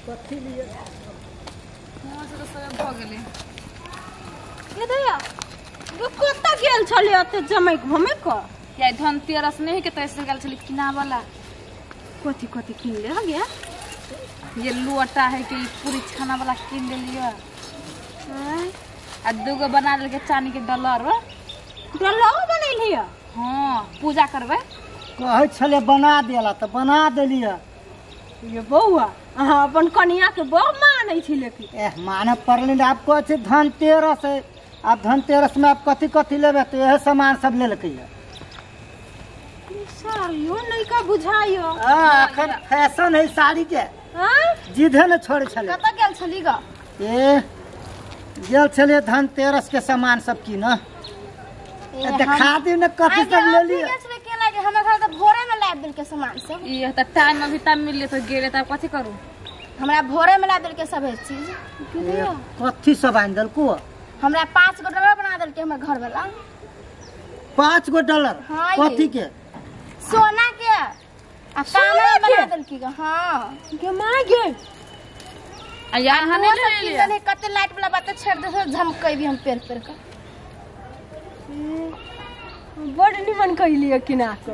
कथी लिए हां से तो सब भ गेले के दैया वो कत्ता गेल छले अते जमै घुमे क या धनतेरस नहीं के तैसे गेल छली किना वाला कथी कथी किन ले आ गया ये लोटा है कि पूरी छाना वाला किन ले लियो हां आ दुगो बना ले के चांदी के डॉलर डल्ला बनै लिया हां पूजा करबे कहे छले बना देला तो बना देलिए। ये बौआ अहाँ अपन कनिया के बड़ मानै छी लेकिन एह माने पड़ले आप कहे छी धनतेरस है। आप धनतेरस में आप कथी कथी लेबे तो यह सामान सब ले लके साड़ियो नहीं का बुझाइयो अखन फैशन है साड़ी के हां जिधे न छोड़े छले कत्ता गेल छली ग ए गेल छले धनतेरस के सामान सब की न देखा दी न कथी सब ले लिए केला के हमरा घर त भोरे में लाद देल के सामान सब ये त टाइम अभी तब मिल तो गेले त कथि करू हमरा भोरे में लाद देल के सब चीज कथी सब आन दल को हमरा 5 गो डॉलर बना देल के हमर घर वाला 5 गो डॉलर हाँ, कथी के सोना के आ काला बना देल की हां के मां गे आ यार हने ले लिया ले कते लाइट वाला बात छेड़ दे झमकै भी हम पेर पेर का बड़ निमन कहलिए किना को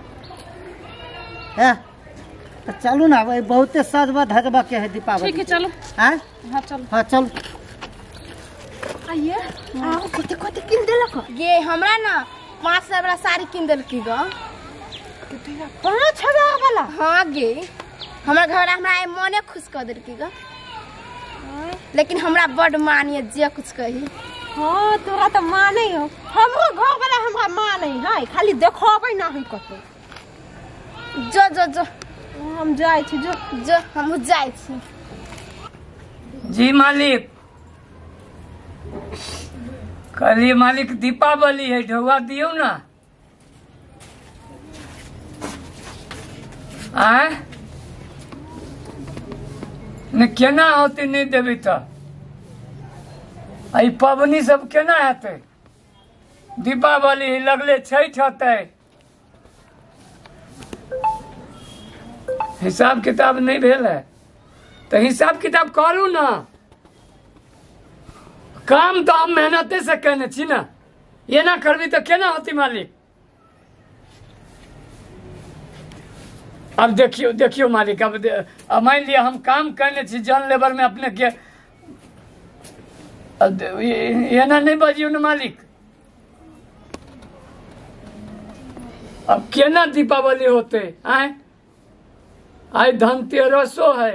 है तो चलू ना भाई बहुते सजबा धजबा के है दीपावली ठीक है चलो हैं हां चलो हां चल आइए आ कते कते किन देलक ये हमरा ना 500 वाला साड़ी किन देल की ग कितना 5,000 वाला हां गे हमरा घर हमरा मने खुश कर देल की ग लेकिन हमरा बड़ मानिए जे कुछ कही हां तोरा त मानै हो हमरो घर वाला हमरा मानै है खाली देखबै ना है कतो जो जो जो हम जाय छी जो जो हम जाय छी जी मालिक कल मालिक दीपावली है ढौआ दियो ना आए न केना होते नहीं देवी तो आई पबनी सब केना हेते दीपावली लगले छठ होते हिसाब किताब नहीं भेल है तो हिसाब किताब करू ना काम तो हम मेहनते से कहने छी ना ये ना करबी तो केना होती मालिक। अब देखियो देखियो मालिक अब मान लिया हम काम करने छी जन लेबर में अपने के ये ना नहीं बजियो ना मालिक। अब केना दीपावली होते आए आई धनतेरसो है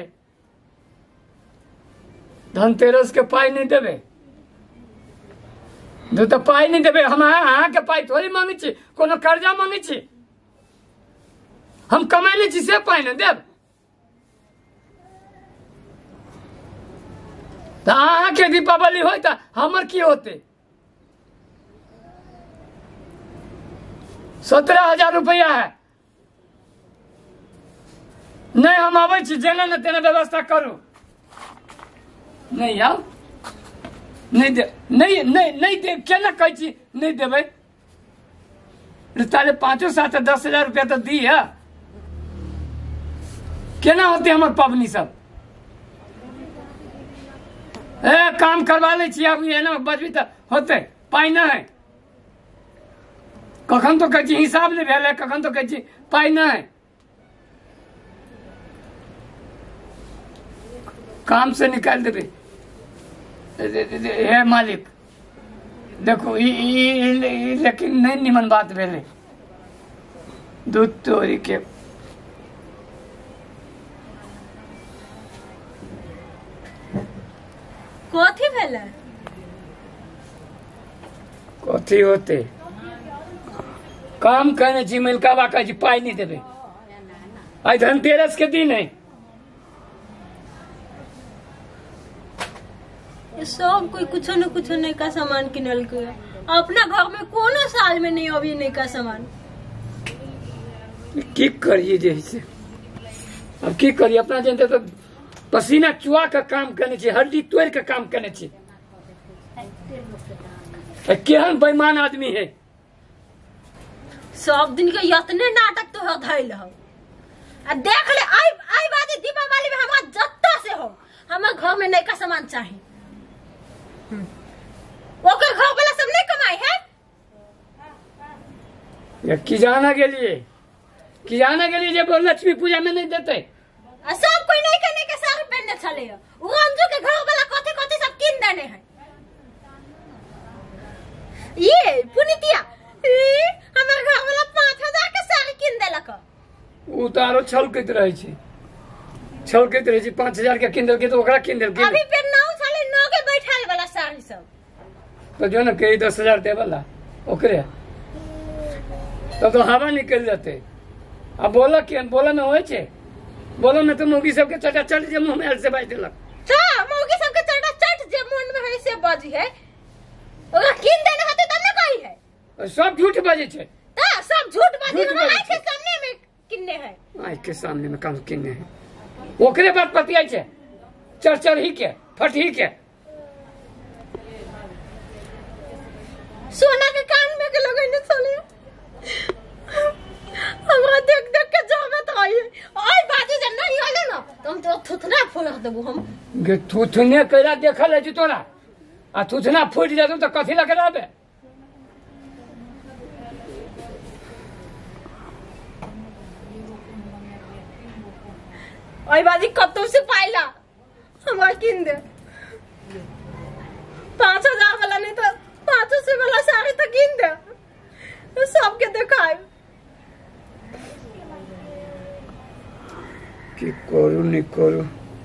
धनतेरस के पाई नहीं देवे जो तो पाई नहीं देवे हम अहाँ के पाई थोड़ी मांगी छी कोनो कर्जा मांगी छी हम कमाई छी से पाई नहीं देव तो अहाँ के दीपावली हो तो हमर की होते 17,000 रुपया है नहीं हम आवे छी जेना न तेना व्यवस्था करू नहीं आओ नहीं दे नहीं नहीं नहीं दे केना कहै छी नहीं देबै ताले 5-7-10,000 रुपया तो दी है केना होते हमर पबनी सब ए काम करवा ले छी अब ये ना बजबी तो होते पाई ना है कखन तो कहै छी हिसाब नहीं भेल है कखन तो कहै छी पाई ना है काम से निकाल देबे हे मालिक देखो लेकिन नहीं निमन बात भेले दूध तोरी के कथी भेले कथी होते काम करने छी मिलका बाका जी पाई नहीं देबे आज धनतेरस के दिन है सब कोई कुछ न का सामान किनल के अपना घर में कोनो साल में नहीं अभी नहीं का सामान की करिए जैसे अब की करिए अपना जनता तो पसीना चुआ का काम करने छी हड्डी तोड़ का काम करने छी केहन बेईमान आदमी है सब दिन के यतने नाटक तो धैल हो आ देख ले आई बात दीपावली में हमरा जत्ता से हो घर में नई का सामान चाहिए। ओकर घर वाला सब नहीं कमाई है। ये किजाना के लिए जब लक्ष्मी पूजा में नहीं देते सब कोई नहीं करने के सारे पहनने चले वो अंजू के घर वाला कथी कथी सब किन देने हैं। ये पुनीतिया हमारे घर वाला 5000 के साड़ी किन देलक। उतारो छलकैत रहे छी 5000 के किन देलके तो ओकरा किन देलके अभी पे 9 साले 9 के बैठाल वाला साड़ी सब तो जो ना कही 10,000 दे वाला ओकरे तो हवा निकल जाते। अब बोला में होए छे बोलो में तो मौगी सबके चटा चट जे मुंह में ऐसे बाज देलक। हां मौगी सबके चटा चट जे मुंह में है से बाजी है ओकरा किन देने होते तब ना कही है। सब झूठ बाजे छे ता सब झूठ बाजी हम आंख के सामने में किन्ने है। आंख के सामने में काम किन्ने है ओकरे बात पतियाई छे चर ही के फट ही के सोना के कान में के लगने चले हमरा देख के जावत रही ओए बाजी जे नहीं आले ना तुम तो थुथना फोड़ देबो हम गे थुथने कइला देखल है तोरा आ थुथना फूट जातो तो कथि लगे रहबे। ओए बाजी कत्तो से पाइला हमरा किन दे 5000 वाला नहीं तो 500 वाला साड़ी तो किन दे सबके दिखाए कि करू नहीं करू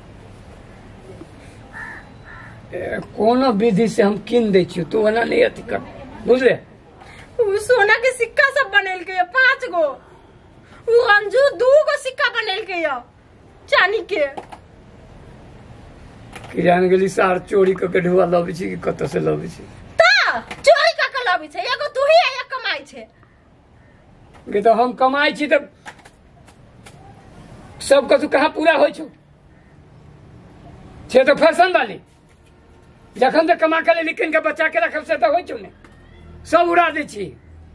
कोनो विधि से हम किन दे छी तू वना नहीं अति कर बुझले। वो सोना के सिक्का सब बनेल के 5 गो वो अंजू 2 गो सिक्का बनेल के चांदी के कि जान गेली सार चोरी के ढुआ लबी छी कि कत से लबी छी ता चोरी का लबी छे एगो तू ही या कमाई छे कि तो हम कमाई छी तो सब कछु कहाँ पूरा हो छे तो फैशन वाली जखन तक कमा के लेकिन के बचा के रखब से तो हो छो ने सब उड़ा दे छी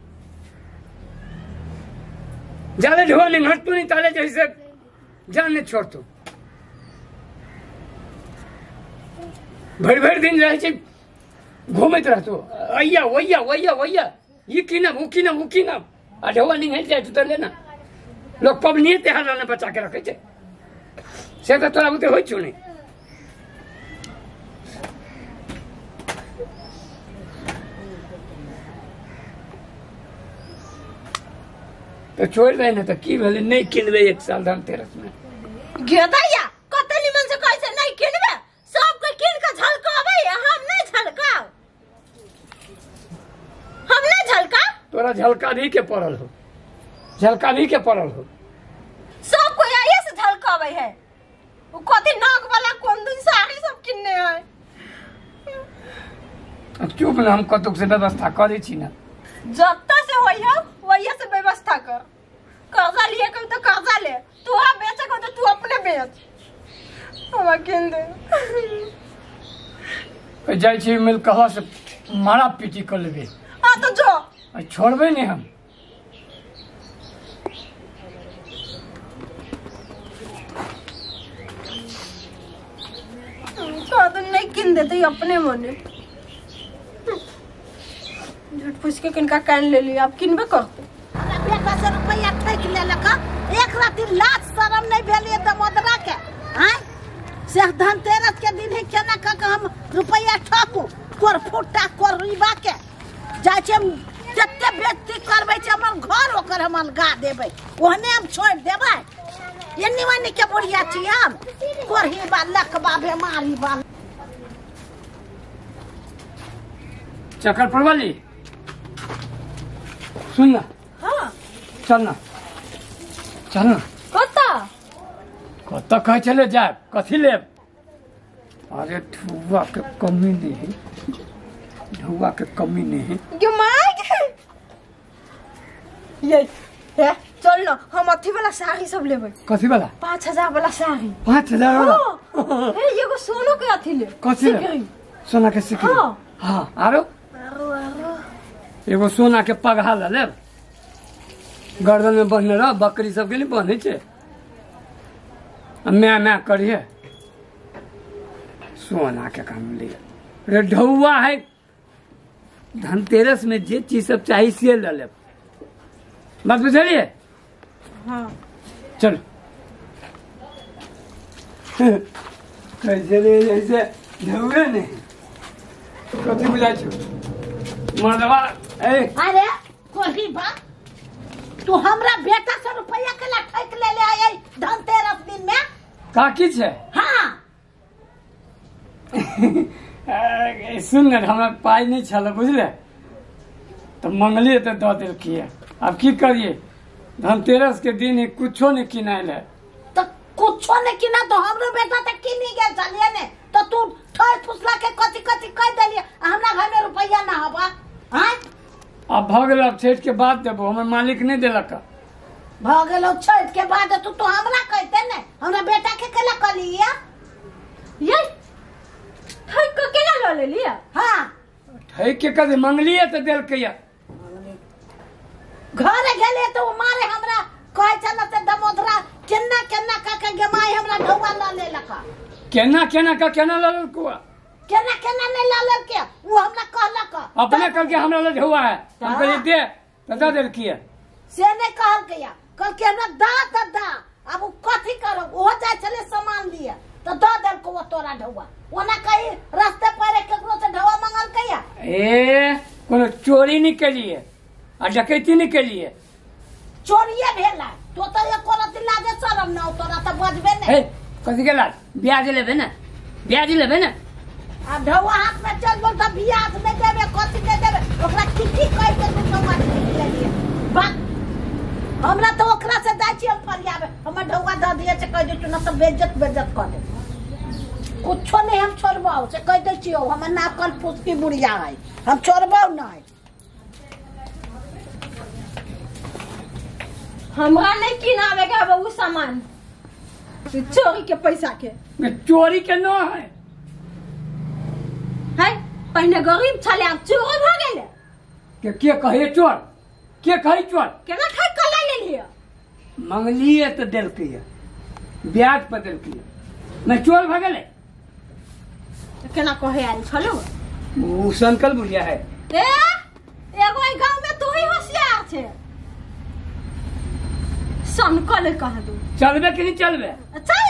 जाले ढुआ नहीं हट तू नहीं ताले जैसे जान नहीं छोड़ तू भर दिन रहे छी घूमत रहतो अय्या वैया वैया वैया ये कीनब वो कीनब वो कीनब आ ढुआ नहीं है जाए तो लेना लोग पबनी त्योहार ने बचा के रखे थे से तो तोरा बुते होई छु नहीं तो छोड़ दे ना तो की भेले नहीं किनबे 1 साल धनतेरस में गेदैया कते निमन से कैसे नहीं किनबे सब के किन के झलकावे हम नहीं झलकाव हम नहीं झलका तोरा झलका भी के पड़ल हो झलका भी के पड़ल हो सब कोई आये से झलकावे है वो कथि नाक वाला कोन दिन साड़ी सब किनने है। अब चुप ना हम कतुक से व्यवस्था करे छी ना जत्ता से होई है वही से व्यवस्था कर कर्जा लिए कम तो कर्जा ले तू आ बेचे को तो तू अपने बेच हम किन दे जाय छी मिल कहा से मारा पीटी कर लेबे हां तो जो छोड़बे नहीं हम तो नहीं किन देते अपने मने झूठ पूछ के किनका कान ले लिया आप किनबे करते रुपया ठक लेलक एक राति लाज शरम नहीं भेलिए दमोदरा के हैं से धनतेरस के दिन है केना क हम रुपया ठकू कोर फुटा कोर रिबा के जाय छै जत्ते बेइज्जती करबै छै हमर घर ओकर हम अलगा देबै ओहने हम छोड़ देबै ये निवानी के बुढ़िया छी हम कोरही बा लकबा बेमारी बा चक्कर परवाली सुन ना हां चल ना कत कह चले जाए कथी ले अरे ढुआ के कमी नहीं है ये मार ये चल ना हम अथी वाला साड़ी सब लेबै कथी वाला 5000 वाला साड़ी 5000 वाला हे एगो सोनो के अथी ले कथी ले सोना के सिकड़ी हां आरो एगो सोना के पगहा ले गर्दन में बंधने रह बकरी सब के नहीं बंधे छे मैं करिए सोना के कानून लिया रे ढौआ है धनतेरस में जे चीज सब चाहिए से ले ले बात बुझलिए। हाँ चल कैसे रे जैसे ढौए नहीं कथी बुझाई छो मर्दवा ए अरे कोई बात तू हमरा बेटा से रुपया के ला ठक ले आए धनतेरस दिन में का किछ है हाँ सुन न हमरा पाई नहीं छल बुझले तो मंगलिए तो दऽ देलकिए अब की करिए धनतेरस के दिन ही कुछो नहीं किनाइल है तो कुछो नहीं किना तो हमरो बेटा तक किनी गेल चलिए ने तो तू ठोय फुसला के कथी कथी कह देलिए हमरा घर में रुपया ना हवा हां अब भऽ गेल अब छठ के बाद देबो हमर मालिक नहीं देलक भ गेलो छठ के बाद तू तो हमरा कहते ने हमरा बेटा के केला कलिए ये ठक के केना ल ले लिया हां ठक के कदे मंगलिए तो देलकैया घर गेले तो मारे हमरा कह चलते दमोदरा केना केना का के गमाई हमरा ढौआ ल ले लका केना केना का केना ल लेलकुआ केना केना नहीं ला ले के वो हमरा कहलक अपने करके हमरा लग हुआ है हम कहलिए दे तो दऽ देलकिए से नहीं कहल के कल के हमरा दा अब उ कथी करो ओ जाय चले सामान लिए तो दऽ देल को तोरा ढौआ ओना कहीं रास्ते पर केकरो से ढौआ मंगल के ए कोनो चोरी नहीं केलिए आ डकैती नहीं केलिए चोरिए भेला तो ये करत लागे शरम ना तोरा तो बजबे हे नहीं कथी के लाज ब्याज लेबे ना अब ढौआ हाथ में चल बोल तो बियाह में देबे कथी दे देबे ओकरा की कह के तू ढौआ ले लिए बात हमरा तो ओकरा से दाई छी हम फरियाबे हमर ढौआ द दिए से कह दे तू ना तो बेइज्जत कर दे कुछो नहीं हम छोड़बाओ से कह दे छियो हमर ना कल पुस्की बुढ़िया है हम छोड़बाओ नहीं हमरा नहीं किनावे के अब उ सामान चोरी के पैसा के चोरी के न है पहले गरीब छले अब चोर भ गेले के कहे चोर के कहे चोर केना ठक के ले लिया मंगलिए तो देलकैया ब्याज पर देलकैया मैं चोर भ गेले केना कहे आल छलो उ संकल बुढ़िया है ए एगो ई गांव में तू ही होशियार छे संकल कह दू चलबे कि नहीं चलबे अच्छा